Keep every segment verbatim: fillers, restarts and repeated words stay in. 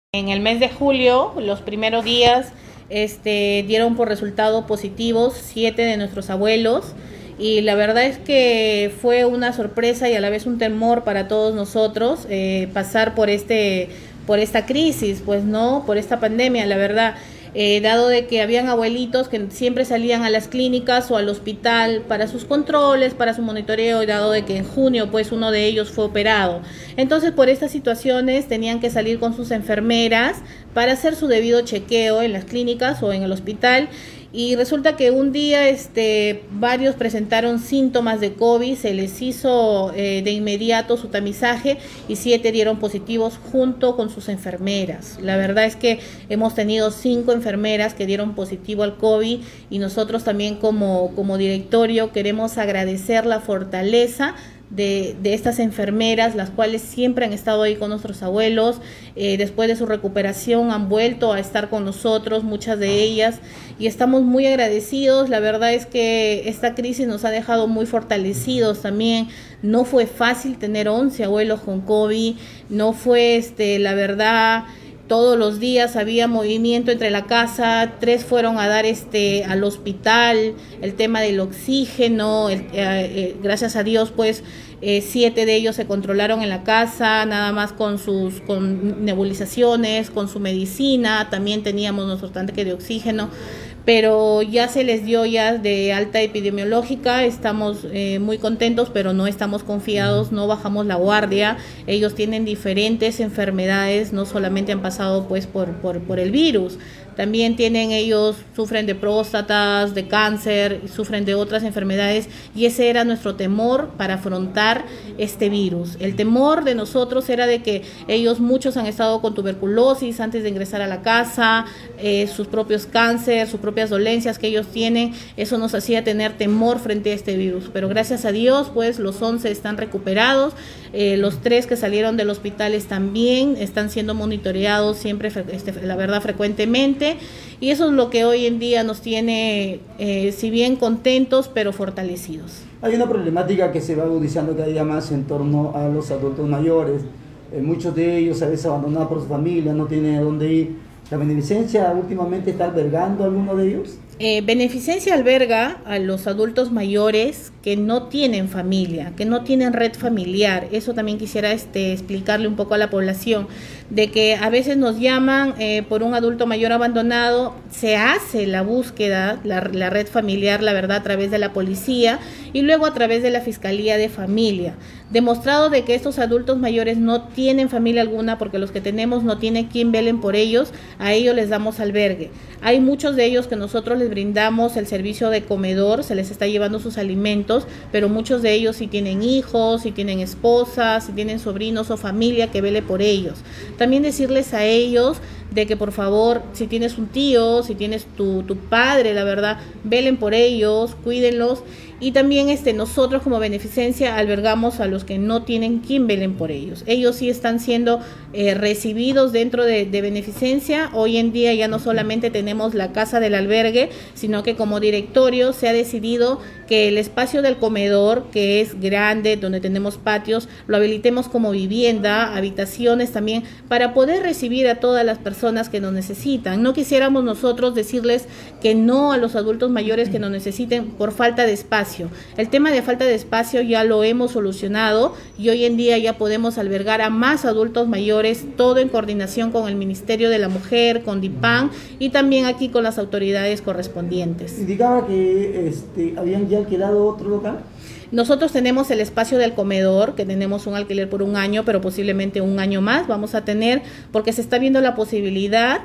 En el mes de julio, los primeros días, este, dieron por resultado positivos siete de nuestros abuelos, y la verdad es que fue una sorpresa y a la vez un temor para todos nosotros eh, pasar por este, por esta crisis, pues no, por esta pandemia, la verdad. Eh, dado de que habían abuelitos que siempre salían a las clínicas o al hospital para sus controles, para su monitoreo, y dado de que en junio pues uno de ellos fue operado. Entonces, por estas situaciones tenían que salir con sus enfermeras para hacer su debido chequeo en las clínicas o en el hospital. Y resulta que un día este, varios presentaron síntomas de COVID, se les hizo eh, de inmediato su tamizaje y siete dieron positivos junto con sus enfermeras. La verdad es que hemos tenido cinco enfermeras que dieron positivo al COVID, y nosotros también como, como directorio queremos agradecer la fortaleza De, de estas enfermeras, las cuales siempre han estado ahí con nuestros abuelos. Eh, después de su recuperación han vuelto a estar con nosotros, muchas de ellas, y estamos muy agradecidos. La verdad es que esta crisis nos ha dejado muy fortalecidos también. No fue fácil tener once abuelos con COVID, no fue, este, la verdad, todos los días había movimiento entre la casa. Tres fueron a dar este al hospital, el tema del oxígeno, el, eh, eh, gracias a Dios pues eh, siete de ellos se controlaron en la casa, nada más con sus con nebulizaciones, con su medicina. También teníamos nuestro tanque de oxígeno, pero ya se les dio ya de alta epidemiológica. Estamos eh, muy contentos, pero no estamos confiados, no bajamos la guardia. Ellos tienen diferentes enfermedades, no solamente han pasado pues por, por, por el virus, también tienen ellos, sufren de próstatas, de cáncer, sufren de otras enfermedades, y ese era nuestro temor para afrontar este virus. El temor de nosotros era de que ellos, muchos han estado con tuberculosis antes de ingresar a la casa, eh, sus propios cáncer, sus propias dolencias que ellos tienen. Eso nos hacía tener temor frente a este virus, pero gracias a Dios pues los once están recuperados, eh, los tres que salieron del hospital están bien, están siendo monitoreados siempre, este, la verdad, frecuentemente. Y eso es lo que hoy en día nos tiene, eh, si bien contentos, pero fortalecidos. Hay una problemática que se va agudizando cada día más en torno a los adultos mayores. Eh, muchos de ellos a veces abandonados por su familia, no tienen a dónde ir. ¿La Beneficencia últimamente está albergando a alguno de ellos? Eh, Beneficencia alberga a los adultos mayores que no tienen familia, que no tienen red familiar. Eso también quisiera este, explicarle un poco a la población, de que a veces nos llaman eh, por un adulto mayor abandonado, se hace la búsqueda, la, la red familiar, la verdad, a través de la policía y luego a través de la Fiscalía de Familia. Demostrado de que estos adultos mayores no tienen familia alguna, porque los que tenemos no tienen quien velen por ellos, a ellos les damos albergue. Hay muchos de ellos que nosotros les brindamos el servicio de comedor, se les está llevando sus alimentos, pero muchos de ellos sí tienen hijos, sí tienen esposas, sí tienen sobrinos o familia que vele por ellos. También decirles a ellos de que por favor, si tienes un tío, si tienes tu, tu padre, la verdad, velen por ellos, cuídenlos. Y también este, nosotros como Beneficencia albergamos a los que no tienen quien velen por ellos. Ellos sí están siendo eh, recibidos dentro de, de Beneficencia. Hoy en día ya no solamente tenemos la casa del albergue, sino que como directorio se ha decidido que el espacio del comedor, que es grande, donde tenemos patios, lo habilitemos como vivienda, habitaciones también, para poder recibir a todas las personas que nos necesitan. No quisiéramos nosotros decirles que no a los adultos mayores que nos necesiten por falta de espacio. El tema de falta de espacio ya lo hemos solucionado, y hoy en día ya podemos albergar a más adultos mayores, todo en coordinación con el Ministerio de la Mujer, con DIPAN y también aquí con las autoridades correspondientes. Indicaba que este, habían ya alquilado otro local. Nosotros tenemos el espacio del comedor, que tenemos un alquiler por un año, pero posiblemente un año más vamos a tener, porque se está viendo la posibilidad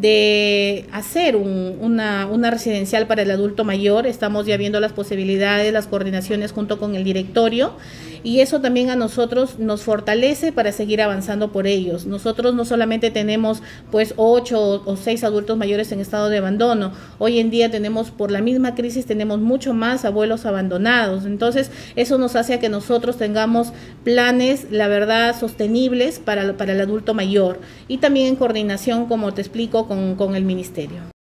de hacer un, una, una residencial para el adulto mayor. Estamos ya viendo las posibilidades, las coordinaciones junto con el directorio, y eso también a nosotros nos fortalece para seguir avanzando por ellos. Nosotros no solamente tenemos pues ocho o seis adultos mayores en estado de abandono, hoy en día tenemos, por la misma crisis, tenemos mucho más abuelos abandonados. Entonces eso nos hace a que nosotros tengamos planes, la verdad, sostenibles para, para el adulto mayor, y también en coordinación, como te explico, con, con el ministerio.